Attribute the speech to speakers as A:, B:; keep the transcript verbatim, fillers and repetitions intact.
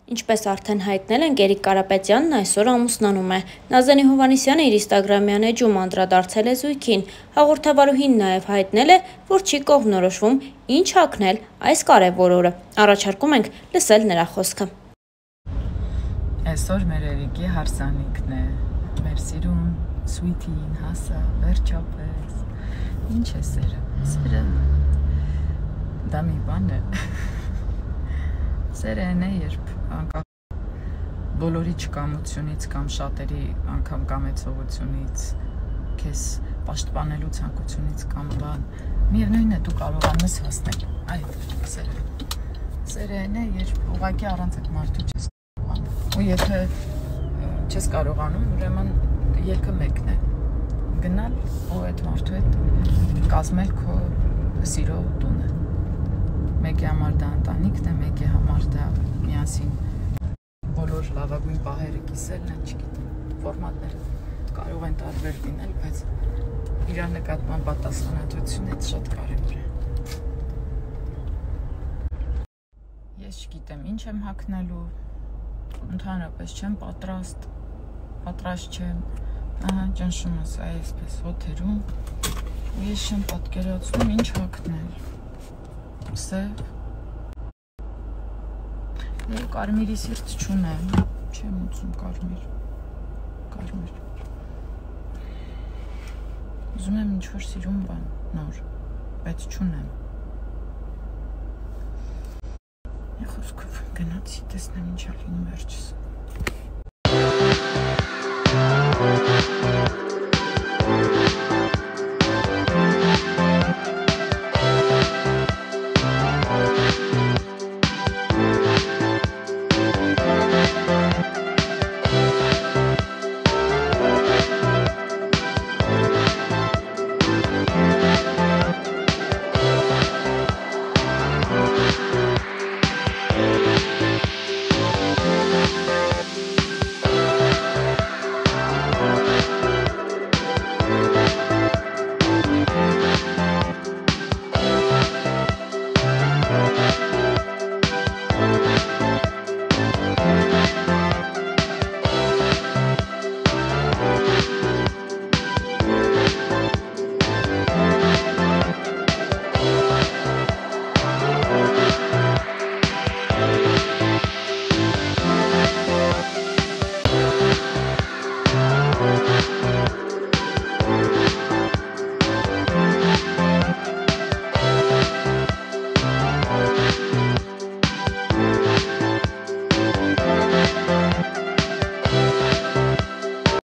A: Ինչպես արդեն հայտնել են, Էրիկ Կարապետյանն այսօր ամուսնանում է։ Նազենի Հովհաննիսյանը իր ինստագրամյան էջում անդրադարձել է զույգին։ Հաղորդավարուհին նաև հայտնել է, որ չի կողմնորոշվում ինչ հագնել այս կարևոր օրը։ Առաջարկում ենք լսել նրա խոսքը։
B: Այսօր մեր Էրիկի հարսանիքն է։ Մեր սիրուն սուիթին հասա, վերջապես։ Ինչ է սերը։ Սերը դա մի բան է։ Սերը այն է, երբ անկախ բոլորի չկամությունից կամ շատերի անգամ կամեցողությունից, քեզ պաշտպանելու ցանկությունից կամ բան, միևնույն է դու կարողանում ես հասնել։ Այդ սերը։ Սերը այն է, երբ ուղղակի առանց այդ մարդու չես կարողանում։ Ու եթե չես կարողանում, ուրեմն ելքը մեկն է։ Գնալ ու այդ մարդու հետ կազմել քո սիրո տունը։ Մեկի համար դա ընտանիքն է, մեկի համար դա միասին բոլոր լավագույն պահերը կիսելն է, չգիտեմ, ֆորմատները կարող են տարբեր լինել, բայց իր նկատմամբ պատասխանատվությունը շատ կարևոր է։ Ես չգիտեմ ինչ եմ հագնելու, ընդհանրապես չեմ պատրաստ, պատրաստ չեմ, ահա ճնշում ես այսպես հոթերում, ու ես չեմ պատկերացնում ինչ հագնել։ Սև Եվ կարմիրի սիրտ չունեմ, չեմ ուծում կարմիր, կարմիր Ուզում եմ ինչ-որ սիրում բան, նոր, բայց չունեմ Եվ խոսքով գնացի տեսնեմ ինչ ա լինում վերջս